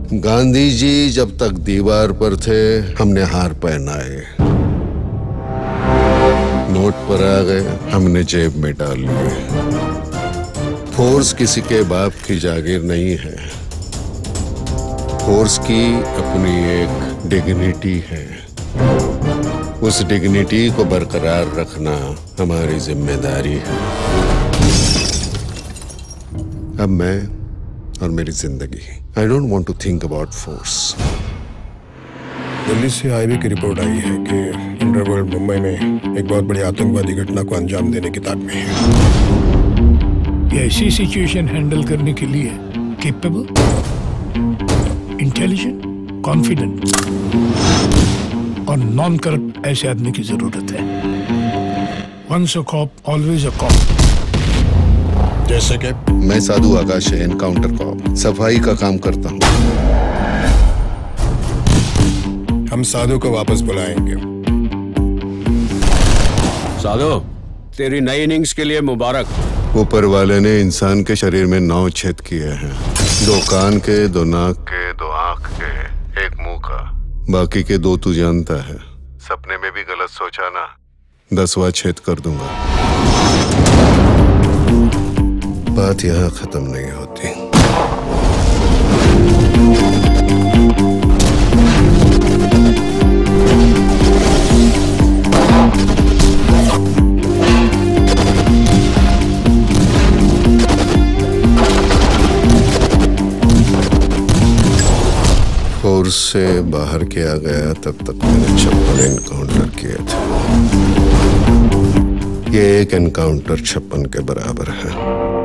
गांधी जी जब तक दीवार पर थे हमने हार पहनाए, नोट पर आ गए हमने जेब में डाल लिए। फोर्स किसी के बाप की जागीर नहीं है, फोर्स की अपनी एक डिग्निटी है। उस डिग्निटी को बरकरार रखना हमारी जिम्मेदारी है। अब मैं और मेरी जिंदगी, I don't want to think about force. Delhi से आईबी की रिपोर्ट आई है कि अंडरवर्ल्ड मुंबई में एक बहुत बड़ी आतंकवादी घटना को अंजाम देने की ताक में है। ये ऐसी सिचुएशन हैंडल करने के लिए केपेबल, इंटेलिजेंट, कॉन्फिडेंट और नॉन करप्ट ऐसे आदमी की जरूरत है। Once a cop always a cop. जैसे कि मैं साधु आकाश एनकाउंटर कॉप, सफाई का काम करता हूँ। हम साधु को वापस बुलाएंगे। साधु, तेरी नई इनिंग्स के लिए मुबारक। ऊपर वाले ने इंसान के शरीर में 9 छेद किए हैं, 2 कान के, 2 नाक के, 2 आंख के, 1 मुंह का, बाकी के 2 तू जानता है। सपने में भी गलत सोचा ना, 10वां छेद कर दूंगा। बात यहाँ खत्म नहीं होती। फोर्स से बाहर किया गया तब तक मैंने 56 एनकाउंटर किए थे। ये एक एनकाउंटर 56 के बराबर है।